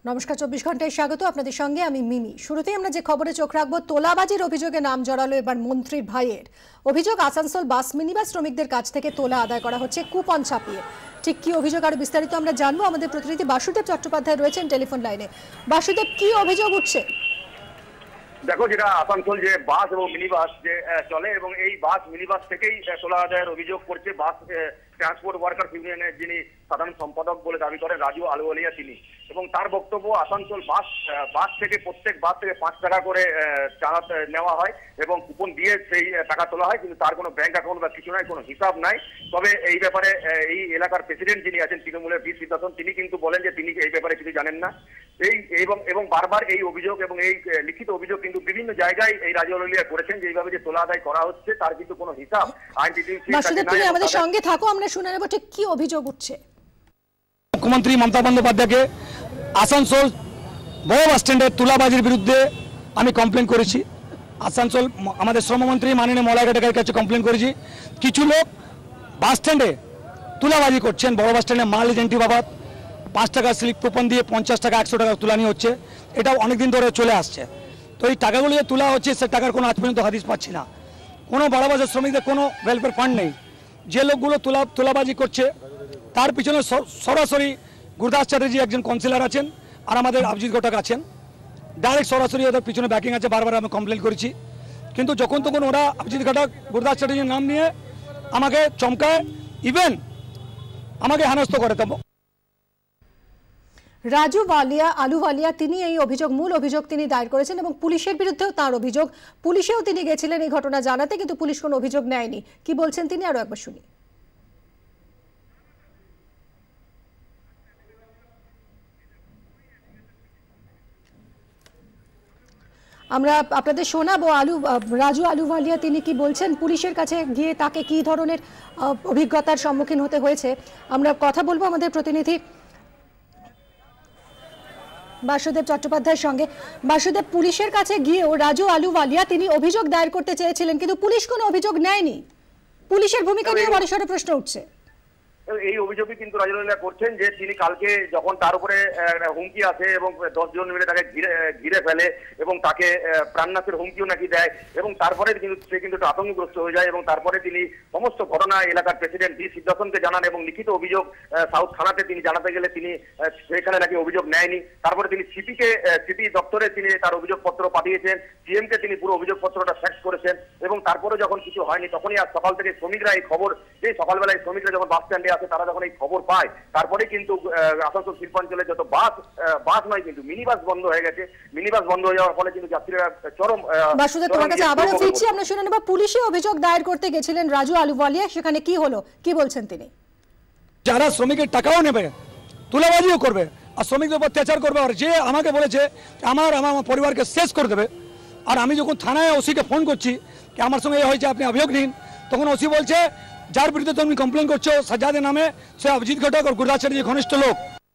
নমস্কার, 24 ঘন্টায় স্বাগত। আপনাদের সঙ্গে আমি মিমি। শুরুতেই আমরা যে খবরে চোখ রাখবো, তোলাবাজির অভিযোগে নাম জড়ালো এবার মন্ত্রীর ভাইয়ের। অভিযোগ, আসানসোল বাস মিনিবাস শ্রমিকদের কাছ থেকে তোলা আদায় করা হচ্ছে কুপন ছাপিয়ে। ঠিক কি অভিযোগ, আরো বিস্তারিত আমরা জানবো। আমাদের প্রতিনিধি বাসুদেব চট্টোপাধ্যায় রয়েছেন টেলিফোন লাইনে। বাসুদেব, কি অভিযোগ উঠছে? দেখো, যেটা আসানসোল যে বাস এবং মিনিবাস যে চলে এবং এই বাস মিনিবাস থেকেই তোলা আদায়ের অভিযোগ করছে বাস ট্রান্সপোর্ট ওয়ার্কার্স ইউনিয়নের যিনি সাধারণ সম্পাদক বলে দাবি করেন রাজু আলুওয়ালিয়া তিনি। এবং তার বক্তব্য, আসানসোল বাস থেকে প্রত্যেক বাস থেকে 5 টাকা করে চাঁদা নেওয়া হয় এবং কুপন দিয়ে সেই টাকা তোলা হয়, কিন্তু তার কোনো ব্যাংক অ্যাকাউন্ট বা কিছু নাই, কোনো হিসাব নাই। তবে এই ব্যাপারে এই এলাকার প্রেসিডেন্ট যিনি আছেন তৃণমূলের বি সিদ্ধার্থন, তিনি কিন্তু বলেন যে তিনি এই ব্যাপারে কিছু জানেন না। এবং বারবার এই অভিযোগ এবং এই লিখিত অভিযোগ কিন্তু বিভিন্ন জায়গায় এই রাজু আলুওয়ালিয়া করেছেন যে এইভাবে যে তোলা আদায় করা হচ্ছে তার কিন্তু কোনো হিসাব তুমি আমাদের সঙ্গে থাকো, আমরা শুনে নেব ঠিক কি অভিযোগ উঠছে। মুখ্যমন্ত্রী মমতা বন্দ্যোপাধ্যায়কে আসানসোল বড় বাস স্ট্যান্ডের তুলাবাজির বিরুদ্ধে আমি কমপ্লেন করেছি। আসানসোল আমাদের শ্রমমন্ত্রী মাননীয় মলয় ঘটকের কাছে কমপ্লেন করেছি। কিছু লোক বাস স্ট্যান্ডে তুলাবাজি করছেন, বড় বাস স্ট্যান্ডে মাল এজেন্টি বাবদ 5 টাকা স্লিপ কুপন দিয়ে 50 টাকা 100 টাকা তুলানি হচ্ছে। এটাও অনেকদিন ধরে চলে আসছে। তো এই টাকাগুলো যে তোলা হচ্ছে সে টাকার কোনো আজ পর্যন্ত হাদিস পাচ্ছি না। কোনো বড় বাসের শ্রমিকদের কোনো ওয়েলফেয়ার ফান্ড নেই। যে লোকগুলো তোলাবাজি করছে তার পিছনে সরাসরি গুরদাস চ্যাটার্জি একজন কাউন্সিলর আছেন আর আমাদের অভিজিৎ ঘটক আছেন। ডাইরেক্ট সরাসরি ওদের পিছনে ব্যাকিং আছে। বারবার আমি কমপ্লেন করেছি, কিন্তু যখন তখন ওরা অভিজিৎ ঘটক গুরদাস চ্যাটার্জির নাম নিয়ে আমাকে চমকায়, ইভেন আমাকে হেনস্থ করে। তবে রাজু আলুওয়ালিয়া তিনি এই অভিযোগ, মূল অভিযোগ তিনি দায়ের করেছেন এবং পুলিশের বিরুদ্ধেও তার অভিযোগ। পুলিশেও তিনি গেছিলেন এই ঘটনা জানাতে, কিন্তু পুলিশ কোনো অভিযোগ নেয়নি। কি বলছেন তিনি, আরো একবার শুনি। আমরা আপনাদের শোনাবো রাজু আলুওয়ালিয়া তিনি কি বলছেন, পুলিশের কাছে গিয়ে তাকে কি ধরনের অভিজ্ঞতার সম্মুখীন হতে হয়েছে। আমরা কথা বলবো আমাদের প্রতিনিধি বাসুদেব চট্টোপাধ্যায়ের সঙ্গে। বাসুদেব, পুলিশের কাছে গিয়েও রাজু আলুওয়ালিয়া তিনি অভিযোগ দায়ের করতে চেয়েছিলেন, কিন্তু পুলিশ কোনো অভিযোগ নেয়নি। পুলিশের ভূমিকা নিয়ে বড়সড় প্রশ্ন উঠছে। এই অভিযোগই কিন্তু রাজু আলুওয়ালিয়া করছেন যে তিনি কালকে যখন তার উপরে হুমকি আসে এবং 10 জন মিলে তাকে ঘিরে ফেলে এবং তাকে প্রাণনাশের হুমকিও নাকি দেয়, এবং তারপরে কিন্তু সে কিন্তু আতঙ্কগ্রস্ত হয়ে যায় এবং তারপরে তিনি সমস্ত ঘটনা এলাকার প্রেসিডেন্ট বি সিদ্ধার্থনকে জানান এবং লিখিত অভিযোগ সাউথ থানাতে তিনি জানাতে গেলে তিনি সেখানে নাকি অভিযোগ নেয়নি। তারপরে তিনি সিপি দপ্তরে তিনি তার অভিযোগপত্র পাঠিয়েছেন, সিএমকে তিনি পুরো অভিযোগপত্রটা ফ্যাক্স করেছেন এবং তারপরে যখন কিছু হয়নি তখনই আজ সকাল থেকে শ্রমিকরা এই খবর, যে সকালবেলায় শ্রমিকরা যখন বাস স্ট্যান্ডে তারা যখন এই খবর পায় তারপরে কিন্তু আসানসোল শিল্পাঞ্চলে যত বাস নয় কিন্তু মিনিবাস বন্ধ হয়ে গেছে। মিনিবাস বন্ধ হয়ে যাওয়ার ফলে কিন্তু যাত্রীরা চরম। বাসুদেব, তোমার কাছে আবারও ফিরছি, আমরা শুনে নেব। পুলিশে অভিযোগ দায়ের করতে গেছিলেন রাজু আলুওয়ালিয়া, সেখানে কি হলো, কি বলছেন তিনি। যারা শ্রমিকের টাকাও নেবে, তুলাবাজিও করবে আর শ্রমিকদের উপর অত্যাচার করবে, আর যে আমাকে বলেছে আমার পরিবারকে শেষ করে দেবে, আর আমি যখন থানায় ওসিকে ফোন করছি যে আমার সঙ্গে হয়েছে আপনি অভিযোগ নিন, তখন ওসি বলছে যার বিরুদ্ধে তুমি কমপ্লেন করছো সাজ্জাদের নামে সে অভিজিৎ ঘটক আর গুরদাস চ্যাটার্জির ঘনিষ্ঠ লোক।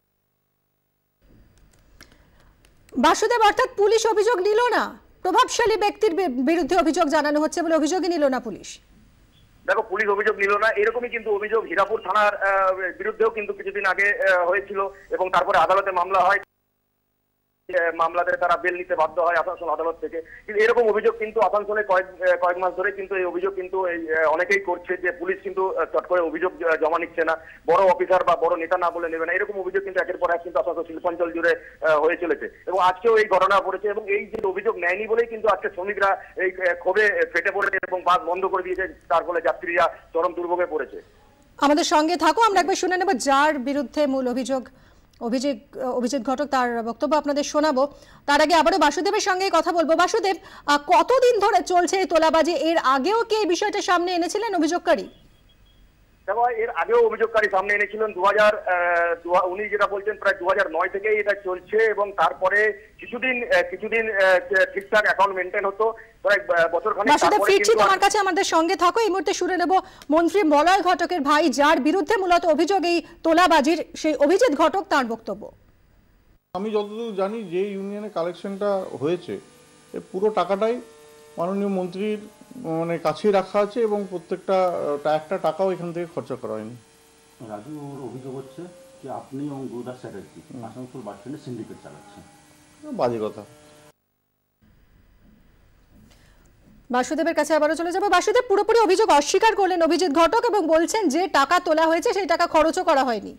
বাসুদেব, অর্থাৎ পুলিশ অভিযোগ নিল না, প্রভাবশালী ব্যক্তির বিরুদ্ধে অভিযোগ জানানো হচ্ছে বলে অভিযোগই নিল না পুলিশ। দেখো, পুলিশ অভিযোগ নিল না, এরকমই কিন্তু অভিযোগ হীরাপুর থানার বিরুদ্ধেও কিন্তু কিছুদিন আগে হয়েছিল এবং তারপরে আদালতে মামলা হয়। মামলাতে তারা বেল নিতে বাধ্য হয় আসানসোল আদালত থেকে। কিন্তু এরকম অভিযোগ কিন্তু আসানসোলে কয়েক মাস ধরে কিন্তু এই অভিযোগ কিন্তু অনেকেই করছে যে পুলিশ কিন্তু চট করে অভিযোগ জমা নিচ্ছে না, বড় অফিসার বা বড় নেতা না বলে নেবে না। এরকম অভিযোগ কিন্তু একের পর এক কিন্তু আসানসোল শিল্পাঞ্চল জুড়ে হয়ে চলেছে এবং আজকেও এই ঘটনা পড়েছে এবং এই যে অভিযোগ নেয়নি বলেই কিন্তু আজকে শ্রমিকরা এই ক্ষোভে ফেটে পড়েছে এবং বাস বন্ধ করে দিয়েছে, তার ফলে যাত্রীরা চরম দুর্ভোগে পড়েছে। আমাদের সঙ্গে থাকো, আমরা একবার শুনে নেব যার বিরুদ্ধে মূল অভিজিৎ ঘটক তার বক্তব্য আপনাদের শোনাবো। তার আগে আবারও বাসুদেবের সঙ্গে কথা বলবো। বাসুদেব, কতদিন ধরে চলছে এই তোলাবাজি? এর আগেও কি এই বিষয়টা সামনে এনেছিলেন অভিযোগকারী? দেখো, এর আগেও অভিযোগকারী সামনে এনেছিলেন। উনি যেটা বলছেন প্রায় 2009 থেকেই এটা চলছে এবং তারপরে কিছুদিন ঠিকঠাক অ্যাকাউন্ট মেনটেন হতো, প্রায় বছরখানেক। বাসুদেব, ফিরছি তোমার কাছে, আমাদের সঙ্গে থাকো। এই মুহূর্তে শুনে নেব মন্ত্রী মলয় ঘটকের ভাই, যার বিরুদ্ধে মূলত অভিযোগ এই তোলাবাজির, সেই অভিজিৎ ঘটক, তার বক্তব্য। আমি যতদূর জানি যে ইউনিয়নে কালেকশনটা হয়েছে পুরো টাকাটাই মাননীয় মন্ত্রীর কাছেই রাখা আছে এবং প্রত্যেকটা একটা টাকাও এখান থেকে খরচা করা হয়নি। রাজু অভিযোগ হচ্ছে যে আপনি এবং গুরুদাস চ্যাটার্জি আসানসোল বাস স্ট্যান্ডে সিন্ডিকেট চালাচ্ছেন। বাজে কথা। বাসুদেবের কাছে আবারও চলে যাবো। বাসুদেব পুরোপুরি অভিযোগ অস্বীকার করলেন অভিজিৎ ঘটক এবং বলছেন যে টাকা তোলা হয়েছে সেই টাকা খরচও করা হয়নি।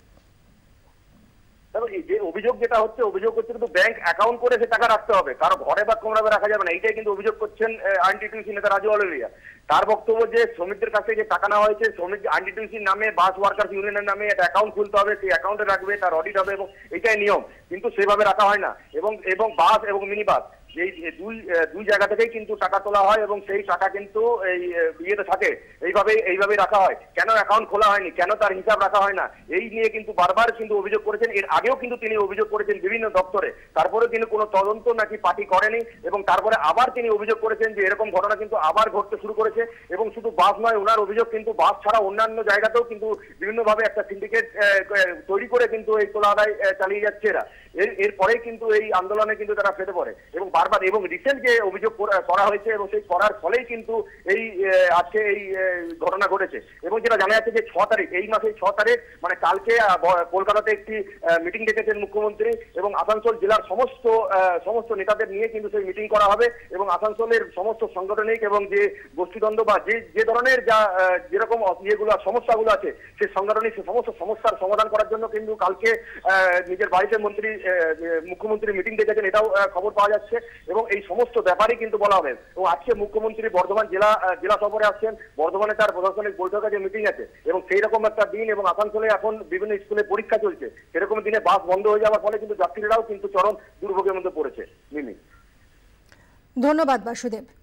যে অভিযোগ যেটা হচ্ছে, অভিযোগ হচ্ছে কিন্তু ব্যাংক অ্যাকাউন্ট করে সে টাকা রাখতে হবে, কারো ঘরে বা কোমরাবে রাখা যাবে না, এইটাই কিন্তু অভিযোগ করছেন আইনটিটিউসি নেতা রাজু আলুলিয়া। তার বক্তব্য যে শ্রমিকদের কাছে যে টাকা নেওয়া হয়েছে, শ্রমিক আইনটিটিউসির নামে বাস ওয়ার্কার্স ইউনিয়নের নামে একটা অ্যাকাউন্ট খুলতে হবে, সেই অ্যাকাউন্টে রাখবে, তার অডিট হবে এবং এটাই নিয়ম, কিন্তু সেভাবে রাখা হয় না। এবং বাস এবং মিনি বাস এই দুই জায়গা থেকেই কিন্তু টাকা তোলা হয় এবং সেই টাকা কিন্তু এই ইয়েতে থাকে, এইভাবেই রাখা হয়। কেন অ্যাকাউন্ট খোলা হয়নি, কেন তার হিসাব রাখা হয় না, এই নিয়ে কিন্তু বারবার কিন্তু অভিযোগ করেছেন। এর আগেও কিন্তু তিনি অভিযোগ করেছেন বিভিন্ন দপ্তরে, তারপরে তিনি কোনো তদন্ত নাকি পার্টি করেনি এবং তারপরে আবার তিনি অভিযোগ করেছেন যে এরকম ঘটনা কিন্তু আবার ঘটতে শুরু করেছে। এবং শুধু বাস নয়, ওনার অভিযোগ কিন্তু বাস ছাড়া অন্যান্য জায়গাতেও কিন্তু বিভিন্নভাবে একটা সিন্ডিকেট তৈরি করে কিন্তু এই তোলা আদায় চালিয়ে যাচ্ছে এরা। এরপরেই কিন্তু এই আন্দোলনে কিন্তু তারা ফেটে পড়ে এবং বারবার এবং রিসেন্ট যে অভিযোগ করা হয়েছে এবং সেই করার ফলেই কিন্তু এই আজকে এই ঘটনা ঘটেছে। এবং যেটা জানা যাচ্ছে যে 6 তারিখ, এই মাসের 6 তারিখ মানে কালকে কলকাতাতে একটি মিটিং ডেকেছেন মুখ্যমন্ত্রী এবং আসানসোল জেলার সমস্ত নেতাদের নিয়ে কিন্তু সেই মিটিং করা হবে এবং আসানসোলের সমস্ত সাংগঠনিক এবং যে গোষ্ঠীদ্বন্দ্ব বা যে ধরনের যেরকম ইয়েগুলো সমস্যাগুলো আছে সেই সাংগঠনিক সমস্ত সমস্যার সমাধান করার জন্য কিন্তু কালকে নিজের বাড়িতে মুখ্যমন্ত্রী মিটিং ডেকেছেন, এটাও খবর পাওয়া যাচ্ছে এবং এই সমস্ত ব্যাপারই কিন্তু বলা হবে। এবং আজকে মুখ্যমন্ত্রী বর্ধমান জেলা সফরে আসছেন, বর্ধমানে তার প্রশাসনিক বৈঠকে যে মিটিং আছে এবং সেই রকম একটা দিন এবং আসানসোলে এখন বিভিন্ন স্কুলে পরীক্ষা চলছে, সেরকম দিনে বাস বন্ধ হয়ে যাওয়ার ফলে কিন্তু যাত্রীরাও কিন্তু চরম দুর্ভোগের মধ্যে পড়েছে। মিমি, ধন্যবাদ বাসুদেব।